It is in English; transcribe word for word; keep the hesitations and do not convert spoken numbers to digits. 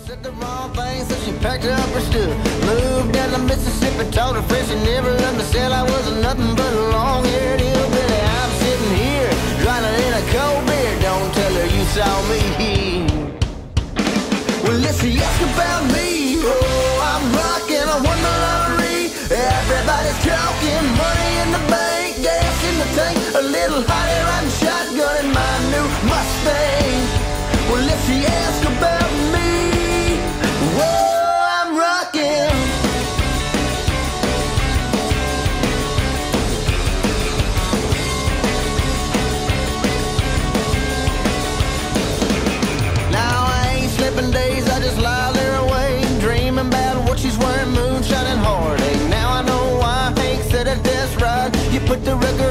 Said the wrong thing, so she packed up her stuff. Moved down to Mississippi, taught her French, and never let me said I was nothing but a long-haired hillbilly. I'm sitting here, drowning in a cold beer. Don't tell her you saw me. Well, if she asks about me, oh, I'm rocking, I won the lottery. Everybody's talking money in the bank, gas in the tank, a little hot air riding shotgun in my new Mustang. Well, if she asks about me, whoa, I'm rocking. Now I ain't slipping days, I just lie there awake, dreaming about what she's wearing, moonshine and heartache. Now I know why Hank said that that's right. You put the record